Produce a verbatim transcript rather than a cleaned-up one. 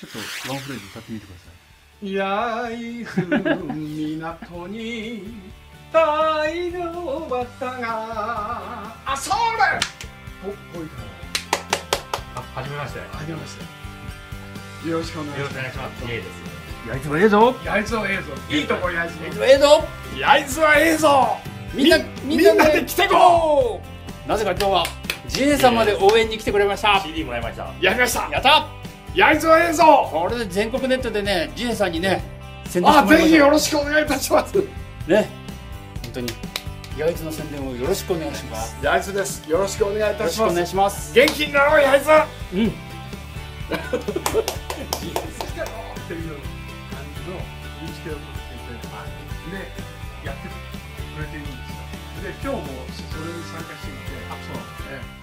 ちょっとワンフレーズ歌ってみてください。 焼津港に大の綿があ、それお、こいかあ、はじめまして。 はじめましてよろしくお願いします。 よろしくお願いします。イエイです。 焼津はええぞ。 焼津はええぞ。いいとこ焼津はええぞ。 焼津はええぞ。 みんなみんなで来てこう。なぜか今日はジエさんまで応援に来てくれました。 シーディー もらいました。 やりました。 やった。 焼津はええぞ。 これで全国ネットでね、ジエさんにね宣伝してあ、 もらいましょう。 ぜひよろしくお願いいたします。 ね、本当に焼津の宣伝をよろしくお願いします。 焼津です。よろしくお願いいたします。 よろしくお願いします。 元気になろう焼津。 うん。 ジエス来たよっていう感じの認識を持っていて、でやってくれているんですよ。で今日もそれに参加していて、あ、そう、ええ